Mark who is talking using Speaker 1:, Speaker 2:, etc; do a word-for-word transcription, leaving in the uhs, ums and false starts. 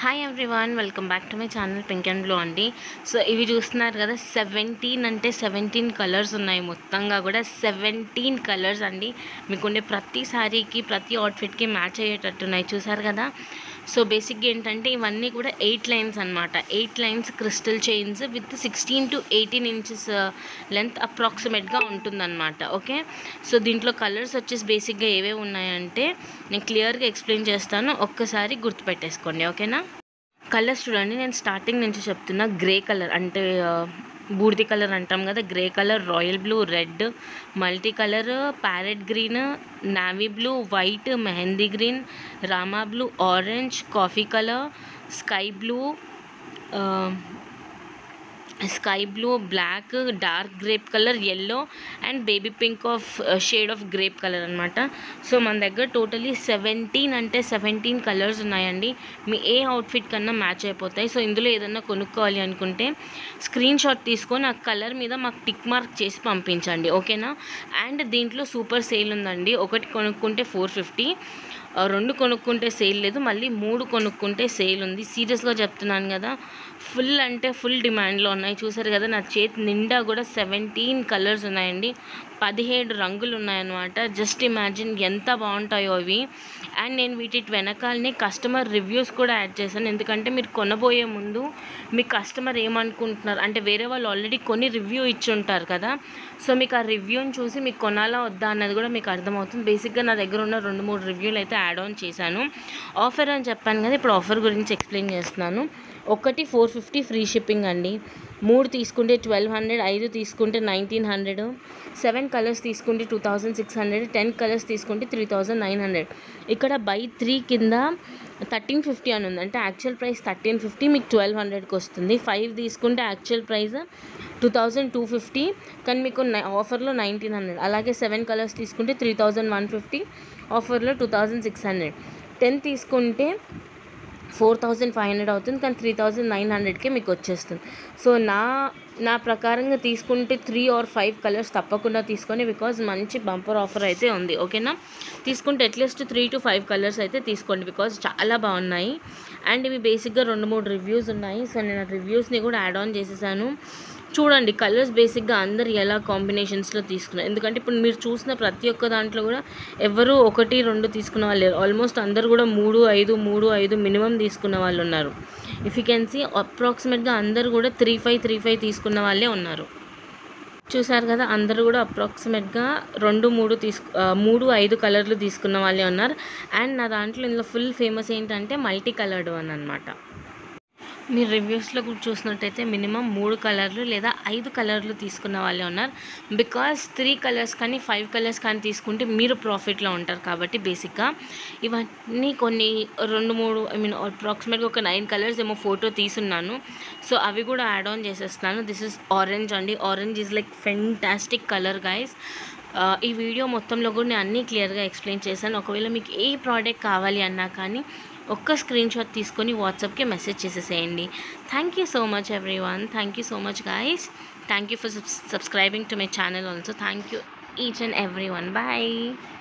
Speaker 1: Hi everyone, welcome back to my channel pink and blue అండి. So ఇవి చూస్తున్నారు కదా, సెవెంటీన్ అంటే సెవెంటీన్ కలర్స్ ఉన్నాయి. మొత్తంగా కూడా సెవెంటీన్ కలర్స్ అండి. మీకుండే ప్రతి శారీకి ప్రతి అవుట్ఫిట్కి మ్యాచ్ అయ్యేటట్టు ఉన్నాయి, చూసారు కదా. సో బేసిక్గా ఏంటంటే ఇవన్నీ కూడా ఎయిట్ లైన్స్ అనమాట. Eight lines crystal chains with sixteen to eighteen inches length అప్రాక్సిమేట్గా ఉంటుందన్నమాట. ఓకే, సో దీంట్లో కలర్స్ వచ్చేసి బేసిక్గా ఏవేవి ఉన్నాయంటే నేను క్లియర్గా ఎక్స్ప్లెయిన్ చేస్తాను, ఒక్కసారి గుర్తుపెట్టేసుకోండి. ఓకేనా. కలర్స్ చూడండి, నేను స్టార్టింగ్ నుంచి చెప్తున్నా. గ్రే కలర్ అంటే బూడిది కలర్ అంటాం కదా, grey colour, royal blue, red, multi colour, parrot green, navy blue, white, mehndi green, Rama blue, orange, coffee colour, sky blue, sky blue, black, dark grape colour, yellow and baby pink of shade of grape colour అనమాట. So మన దగ్గర totally seventeen అంటే seventeen colours ఉన్నాయండి. మీ ఏ outfit కన్నా match అయిపోతాయి. So ఇందులో ఏదన్నా కొనుక్కోవాలి అనుకుంటే స్క్రీన్ షాట్ తీసుకొని ఆ కలర్ మీద మాకు టిక్ మార్క్ చేసి పంపించండి, ఓకేనా. అండ్ దీంట్లో సూపర్ సేల్ ఉందండి. ఒకటి కొనుక్కుంటే ఫోర్ ఫిఫ్టీ, రెండు కొనుక్కుంటే సేల్ లేదు, మళ్ళీ మూడు కొనుక్కుంటే సేల్ ఉంది. సీరియస్గా చెప్తున్నాను కదా, ఫుల్ అంటే ఫుల్ డిమాండ్లో ఉన్నాయి. చూసారు కదా, నా చేతి నిండా కూడా సెవెంటీన్ కలర్స్ ఉన్నాయండి. పదిహేడు రంగులు ఉన్నాయన్నమాట. జస్ట్ ఇమాజిన్ ఎంత బాగుంటాయో అవి. అండ్ నేను వీటి వెనకాలనే కస్టమర్ రివ్యూస్ కూడా యాడ్ చేశాను. ఎందుకంటే మీరు కొనబోయే ముందు మీ కస్టమర్ ఏమనుకుంటున్నారు అంటే, వేరే వాళ్ళు ఆల్రెడీ కొన్ని రివ్యూ ఇచ్చి ఉంటారు కదా. సో మీకు ఆ రివ్యూని చూసి మీకు కొనాలా వద్దా అన్నది కూడా మీకు అర్థమవుతుంది. బేసిక్గా నా దగ్గర ఉన్న రెండు మూడు రివ్యూలు అయితే యాడ్ ఆన్ చేశాను. ఆఫర్ అని చెప్పాను కదా, ఇప్పుడు ఆఫర్ గురించి ఎక్స్ప్లెయిన్ చేస్తున్నాను. ఒకటి ఫోర్ ఫిఫ్టీ ఫ్రీ షిప్పింగ్ అండి. మూడు తీసుకుంటే ట్వెల్వ్ హండ్రెడ్, ఐదు తీసుకుంటే నైన్టీన్ హండ్రెడ్, సెవెన్ కలర్స్ తీసుకుంటే two thousand six hundred, ten colours తీసుకుంటే త్రీ థౌజండ్ నైన్ హండ్రెడ్. ఇక్కడ బై త్రీ కింద థర్టీన్ ఫిఫ్టీ అని ఉంది, అంటే యాక్చువల్ ప్రైస్ థర్టీన్ ఫిఫ్టీ, మీకు ట్వెల్వ్ హండ్రెడ్కి వస్తుంది. ఫైవ్ తీసుకుంటే actual price two thousand two fifty, కానీ మీకు ఆఫర్లో నైన్టీన్ హండ్రెడ్. అలాగే సెవెన్ కలర్స్ తీసుకుంటే త్రీ థౌజండ్ వన్ ఫిఫ్టీ, ఆఫర్లో two thousand six hundred. Ten తీసుకుంటే ఫోర్ థౌజండ్ ఫైవ్ హండ్రెడ్ అవుతుంది, కానీ త్రీ థౌజండ్ నైన్ హండ్రెడ్కే మీకు వచ్చేస్తుంది. సో నా నా ప్రకారంగా తీసుకుంటే త్రీ ఆర్ ఫైవ్ కలర్స్ తప్పకుండా తీసుకొని, బికాజ్ మంచి బంపర్ ఆఫర్ అయితే ఉంది, ఓకేనా. తీసుకుంటే at least three to five colours అయితే తీసుకోండి, బికాజ్ చాలా బాగున్నాయి. అండ్ ఇవి బేసిక్గా రెండు మూడు రివ్యూస్ ఉన్నాయి. సో నేను ఆ రివ్యూస్ని కూడా యాడ్ ఆన్ చేసేసాను. చూడండి కలర్స్ బేసిక్గా అందరు ఎలా కాంబినేషన్స్లో తీసుకున్నారు. ఎందుకంటే ఇప్పుడు మీరు చూసిన ప్రతి ఒక్క దాంట్లో కూడా ఎవరు ఒకటి రెండు తీసుకున్న వాళ్ళు లేరు. ఆల్మోస్ట్ అందరు కూడా మూడు ఐదు మూడు ఐదు మినిమం తీసుకున్న వాళ్ళు ఉన్నారు. ఇఫ్ యూ కెన్ సీ అప్రాక్సిమేట్గా అందరు కూడా త్రీ ఫైవ్ త్రీ ఫైవ్ తీసుకున్న వాళ్ళే ఉన్నారు. చూసారు కదా, అందరూ కూడా అప్రాక్సిమేట్గా రెండు మూడు తీసుకు మూడు ఐదు కలర్లు తీసుకున్న వాళ్ళే ఉన్నారు. అండ్ నా దాంట్లో ఇందులో ఫుల్ ఫేమస్ ఏంటంటే మల్టీ కలర్డ్ వన్ అనమాట. మీరు రివ్యూస్లో కూడా చూసినట్టయితే మినిమం మూడు కలర్లు లేదా ఐదు కలర్లు తీసుకున్న వాళ్ళే ఉన్నారు. బికాస్ త్రీ కలర్స్ కానీ ఫైవ్ కలర్స్ కానీ తీసుకుంటే మీరు ప్రాఫిట్లో ఉంటారు. కాబట్టి బేసిక్గా ఇవన్నీ కొన్ని రెండు మూడు ఐ మీన్ అప్రాక్సిమేట్గా ఒక నైన్ కలర్స్ ఏమో ఫోటో తీసున్నాను. సో అవి కూడా యాడ్ ఆన్ చేసేస్తున్నాను. దిస్ ఇస్ ఆరెంజ్ అండి. Orange is like fantastic colour guys. ఈ వీడియో మొత్తంలో కూడా నేను అన్నీ క్లియర్గా ఎక్స్ప్లెయిన్ చేశాను. ఒకవేళ మీకు ఏ ప్రోడక్ట్ కావాలి అన్నా కానీ ఒక్క స్క్రీన్ షాట్ తీసుకొని వాట్సాప్కి మెసేజ్ చేసేసేయండి. Thank you so much everyone. Thank you so much guys. Thank you for subscribing to my channel also. Thank you each and everyone. Bye.